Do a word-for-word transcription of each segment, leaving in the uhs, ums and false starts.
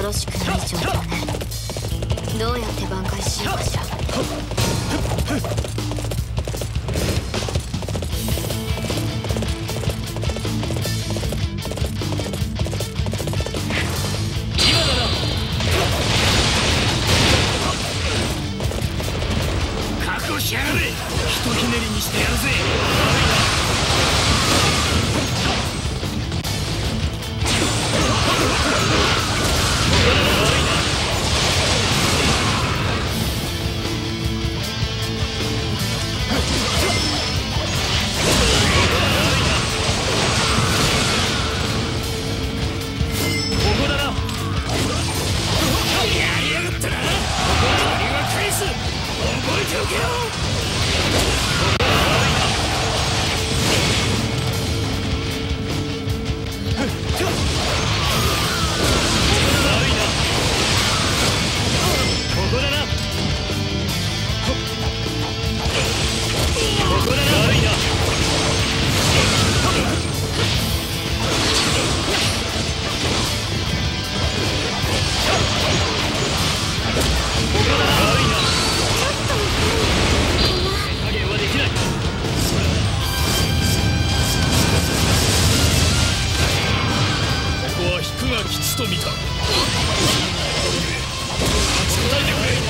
ろしくない状況ね。どうやって挽回しようかしら。 しやがれ。ひとひねりにしてやるぜ。ここだな。やりやがったな。俺は返す。覚えておけよ。吉と見た。答えてくれ。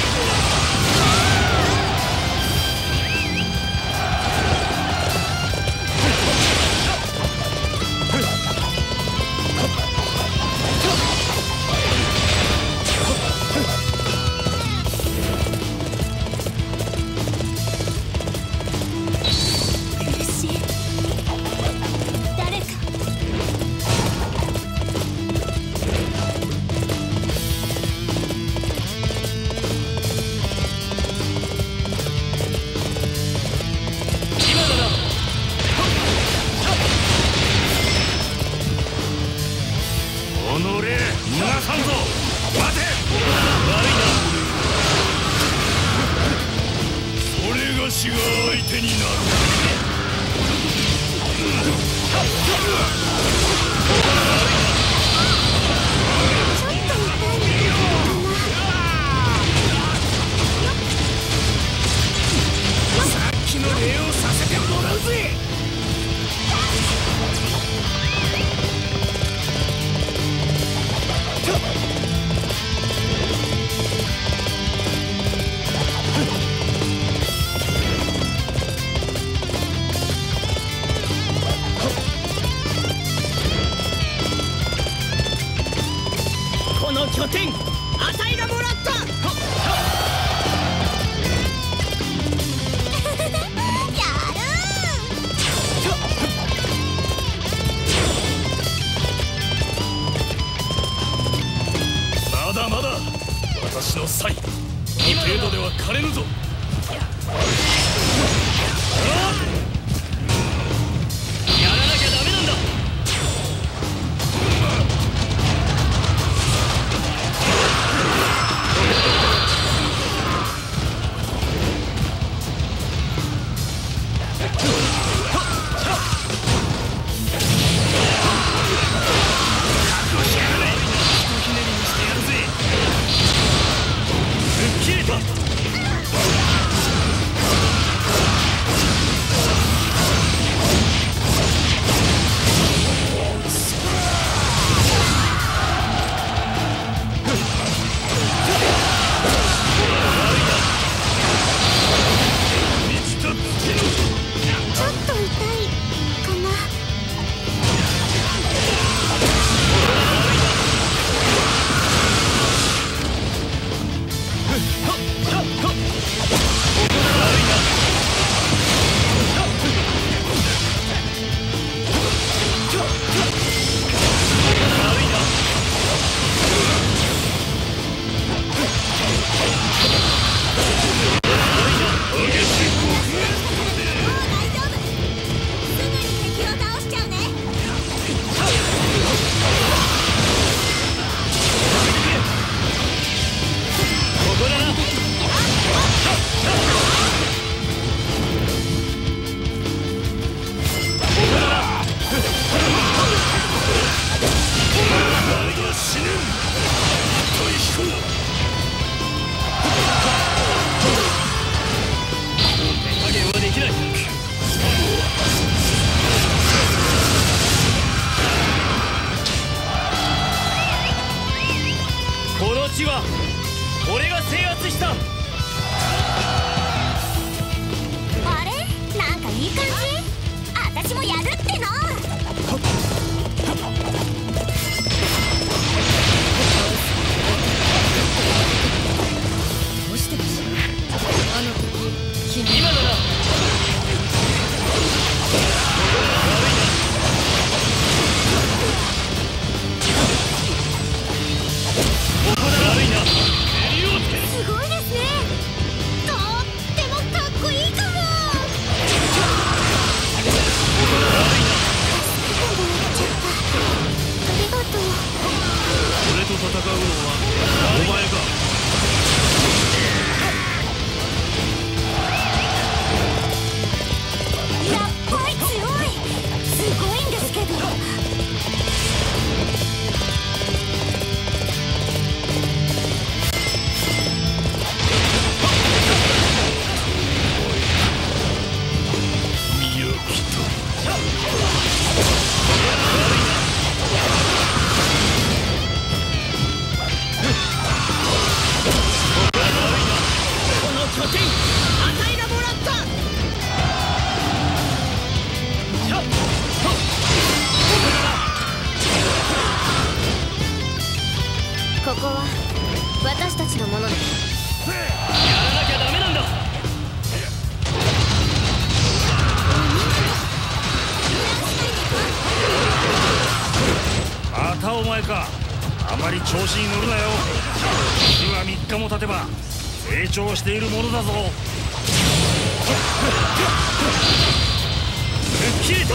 私が相手になる。さっきの礼をさせてもらうぜ。拠点、あたいがもらった。やるまだまだ私の才、この程度では枯れぬぞ。やらなきゃダメなんだ。こ地は俺が制圧した。 あれ、なんかいい感じ。私もやるっての。どうしてかしら。あの時君今だな。 すごいですね。とってもかっこいいかも。ありがとう。 俺と戦うのはお前か。 やっぱり強い。すごいんですけど。ここは私たちのものです。 やらなきゃダメなんだ。またお前か。あまり調子に乗るなよ。日はみっかも経てば成長しているものだぞ。吹っ切れた。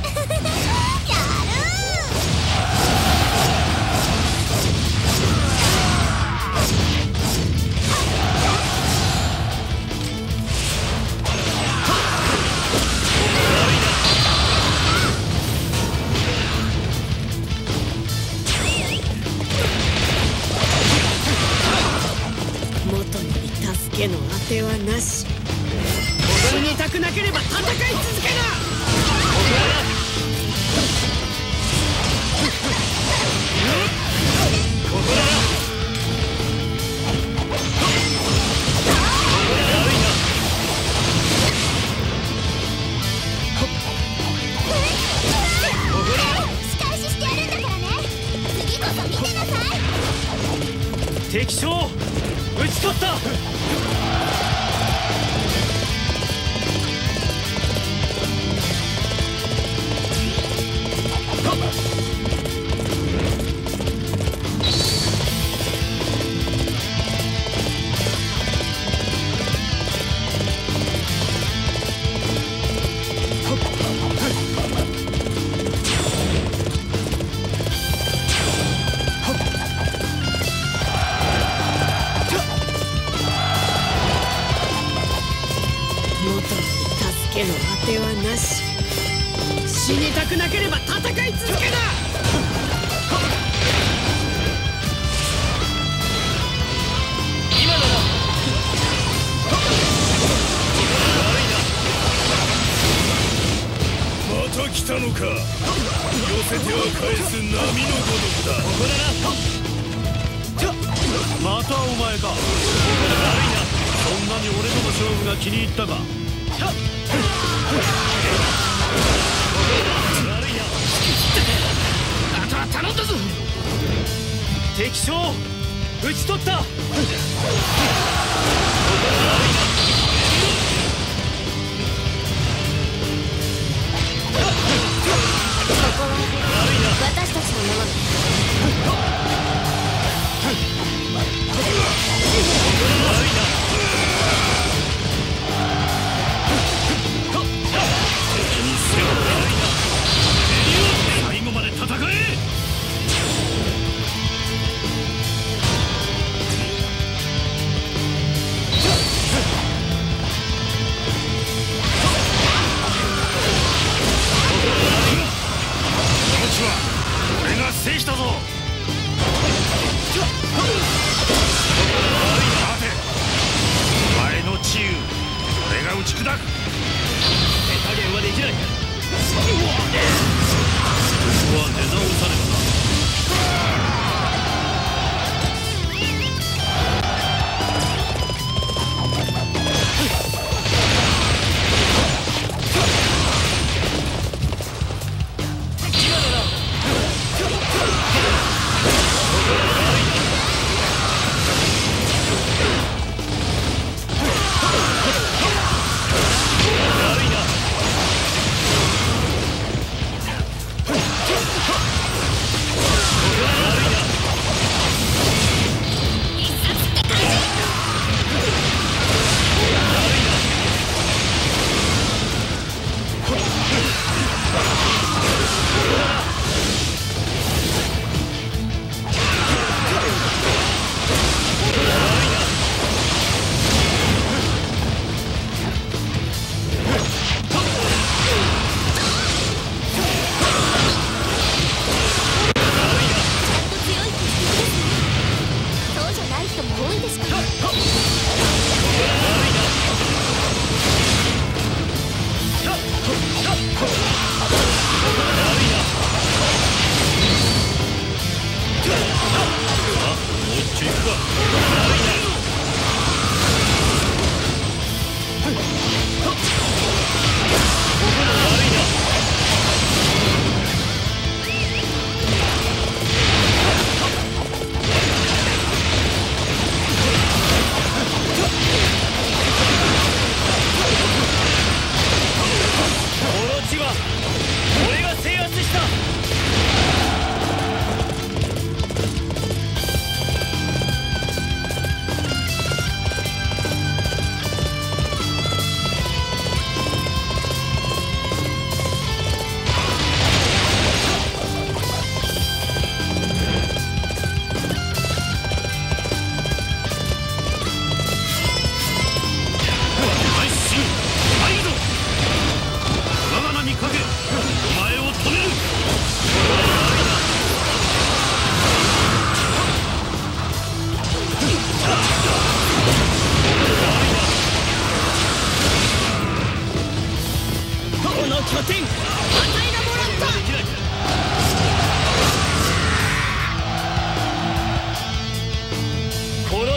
助けの当てはなし。死にたくなければ戦い続けな。 仕返ししてやるんだからね。次こそ見てなさい。 敵将討ち取った。 助けの当てはなし。死にたくなければ戦い続けな。 今だな。 また来たのか。寄せては返す波のごとくだ。 ここだな。 またお前か。悪いな。そんなに俺との勝負が気に入ったか。 あとは頼んだぞ。敵将討ち取った。ここは私たちのものです。 最後まで戦え。 し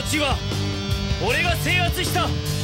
地は俺が制圧した。